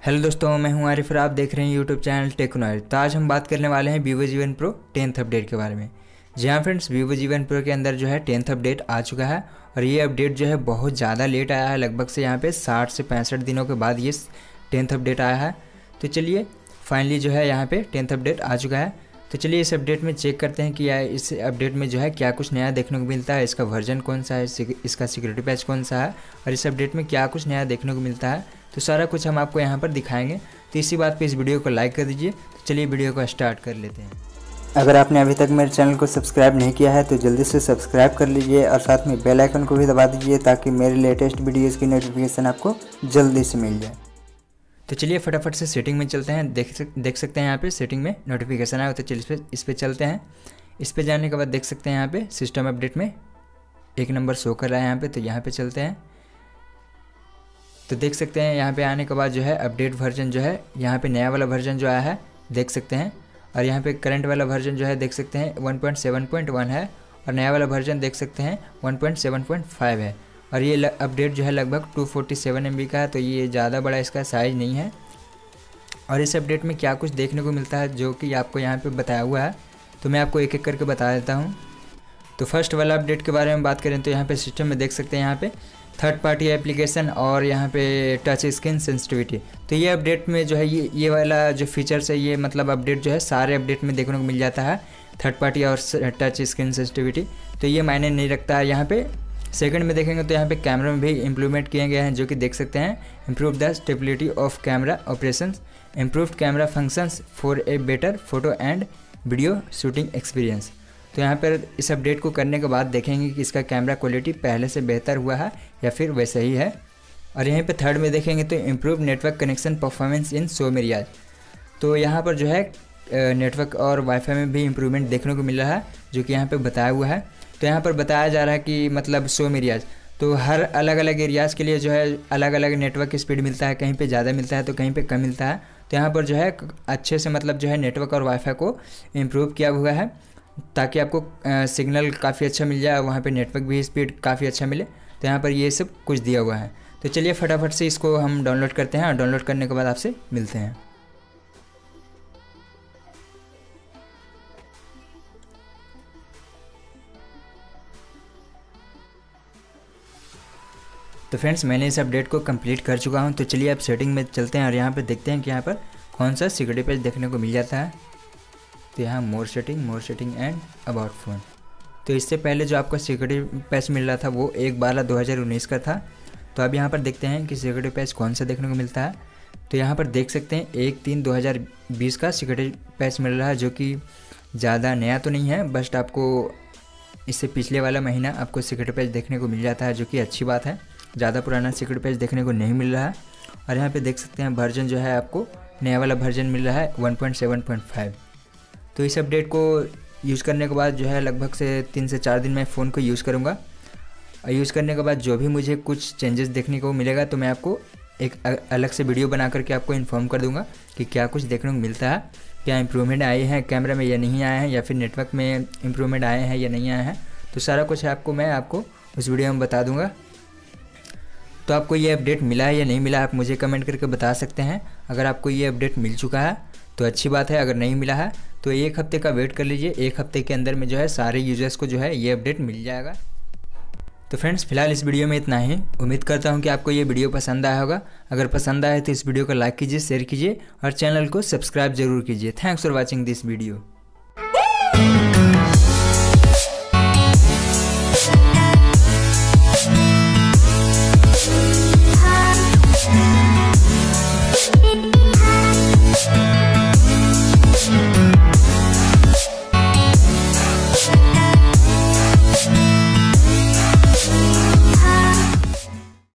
Hello दोस्तों, मैं हूं आरिफ और आप देख रहे हैं यूट्यूब चैनल टेक्नोलॉजी। तो आज हम बात करने वाले हैं Vivo G1 pro 10th update के बारे में। जी हाँ फ्रेंड्स, वीवो जी1 प्रो के अंदर जो है 10th अपडेट आ चुका है और ये अपडेट जो है बहुत ज़्यादा लेट आया है। लगभग से यहाँ पे 60 से 65 दिनों के बाद ये 10th अपडेट आया है। तो चलिए फाइनली जो है यहाँ पे 10th अपडेट आ चुका है। तो चलिए इस अपडेट में चेक करते हैं कि इस अपडेट में जो है क्या कुछ नया देखने को मिलता है, इसका वर्जन कौन सा है, इसका सिक्योरिटी पैच कौन सा है और इस अपडेट में क्या कुछ नया देखने को मिलता है। तो सारा कुछ हम आपको यहाँ पर दिखाएंगे। तो इसी बात पे इस वीडियो को लाइक कर दीजिए। तो चलिए वीडियो को स्टार्ट कर लेते हैं। अगर आपने अभी तक मेरे चैनल को सब्सक्राइब नहीं किया है तो जल्दी से सब्सक्राइब कर लीजिए और साथ में बेल आइकन को भी दबा दीजिए ताकि मेरे लेटेस्ट वीडियोज़ की नोटिफिकेशन आपको जल्दी से मिल जाए। तो चलिए फटाफट से सेटिंग में चलते हैं। देख सकते हैं यहाँ पे सेटिंग में नोटिफिकेशन आया। तो चलिए इस पर चलते हैं। इस पर जाने के बाद देख सकते हैं यहाँ पे सिस्टम अपडेट में 1 नंबर शो कर रहा है यहाँ पे। तो यहाँ पे चलते हैं। तो देख सकते हैं यहाँ पे आने के बाद जो है अपडेट वर्जन जो है यहाँ पे नया वाला वर्जन जो आया है देख सकते हैं। और यहाँ पे करंट वाला वर्जन जो है देख सकते हैं 1.7.1 है और नया वाला वर्जन देख सकते हैं 1.7.5 है। और ये अपडेट जो है लगभग 247 MB का है। तो ये ज़्यादा बड़ा इसका साइज़ नहीं है। और इस अपडेट में क्या कुछ देखने को मिलता है जो कि आपको यहाँ पे बताया हुआ है, तो मैं आपको एक एक करके बता देता हूँ। तो फर्स्ट वाला अपडेट के बारे में बात करें तो यहाँ पे सिस्टम में देख सकते हैं यहाँ पे थर्ड पार्टी एप्लीकेशन और यहाँ पे टच स्क्रीन सेंसिटिविटी। तो ये अपडेट में जो है ये वाला जो फीचर्स है ये मतलब अपडेट जो है सारे अपडेट में देखने को मिल जाता है, थर्ड पार्टी और टच स्क्रीन सेंसिटिविटी। तो ये मायने नहीं रखता है। यहाँ पे सेकंड में देखेंगे तो यहाँ पे कैमरा में भी इम्प्रूवमेंट किए गए हैं जो कि देख सकते हैं improve the stability of camera operations, improved camera functions for a better photo and video shooting experience. तो यहाँ पर इस अपडेट को करने के बाद देखेंगे कि इसका कैमरा क्वालिटी पहले से बेहतर हुआ है या फिर वैसा ही है। और यहाँ पे थर्ड में देखेंगे तो improve network connection performance in some areas. तो यहाँ पर जो है नेटवर्क और वाईफाई में भी इम्प्रूवमेंट देखने को मिल रहा है जो कि यहाँ पे बताया हुआ है। तो यहाँ पर बताया जा रहा है कि मतलब सोम एरियाज तो हर अलग अलग एरियाज़ के लिए जो है अलग अलग नेटवर्क की स्पीड मिलता है, कहीं पे ज़्यादा मिलता है तो कहीं पे कम मिलता है। तो यहाँ पर जो है अच्छे से मतलब जो है नेटवर्क और वाईफाई को इम्प्रूव किया हुआ है ताकि आपको सिग्नल काफ़ी अच्छा मिल जाए, वहाँ पे नेटवर्क भी स्पीड काफ़ी अच्छा मिले। तो यहाँ पर ये सब कुछ दिया हुआ है। तो चलिए फटाफट से इसको हम डाउनलोड करते हैं और डाउनलोड करने के बाद आपसे मिलते हैं। तो फ्रेंड्स मैंने इस अपडेट को कंप्लीट कर चुका हूँ। तो चलिए अब सेटिंग में चलते हैं और यहाँ पे देखते हैं कि यहाँ पर कौन सा सिक्योरिटी पैच देखने को मिल जाता है। तो यहाँ more setting and about phone. तो इससे पहले जो आपका सिक्योरिटी पैच मिल रहा था वो 1/12/2019 का था। तो अब यहाँ पर देखते हैं कि सिक्योरिटी पैच कौन सा देखने को मिलता है। तो यहाँ पर देख सकते हैं 1/3/2020 का सिक्योरिटी पैच मिल रहा है जो कि ज़्यादा नया तो नहीं है, बट आपको इससे पिछले वाला महीना आपको सिक्योरिटी पैच देखने को मिल जाता है जो कि अच्छी बात है। ज़्यादा पुराना सिक्योरिटी पैच देखने को नहीं मिल रहा है। और यहाँ पे देख सकते हैं वर्जन जो है आपको नया वाला वर्जन मिल रहा है 1.7.5। तो इस अपडेट को यूज़ करने के बाद जो है लगभग से 3 से 4 दिन मैं फ़ोन को यूज़ करूँगा। और यूज़ करने के बाद जो भी मुझे कुछ चेंजेस देखने को मिलेगा तो मैं आपको एक अलग से वीडियो बना करके आपको इन्फॉर्म कर दूँगा कि क्या कुछ देखने को मिलता है, क्या इम्प्रूवमेंट आए हैं कैमरा में या नहीं आए हैं, या फिर नेटवर्क में इम्प्रूवमेंट आए हैं या नहीं आए हैं। तो सारा कुछ मैं आपको उस वीडियो में बता दूँगा। तो आपको ये अपडेट मिला है या नहीं मिला आप मुझे कमेंट करके बता सकते हैं। अगर आपको ये अपडेट मिल चुका है तो अच्छी बात है, अगर नहीं मिला है तो 1 हफ्ते का वेट कर लीजिए। 1 हफ्ते के अंदर में जो है सारे यूजर्स को जो है ये अपडेट मिल जाएगा। तो फ्रेंड्स फिलहाल इस वीडियो में इतना ही। उम्मीद करता हूँ कि आपको ये वीडियो पसंद आया होगा। अगर पसंद आया तो इस वीडियो को लाइक कीजिए, शेयर कीजिए और चैनल को सब्सक्राइब जरूर कीजिए। Thanks for watching this video.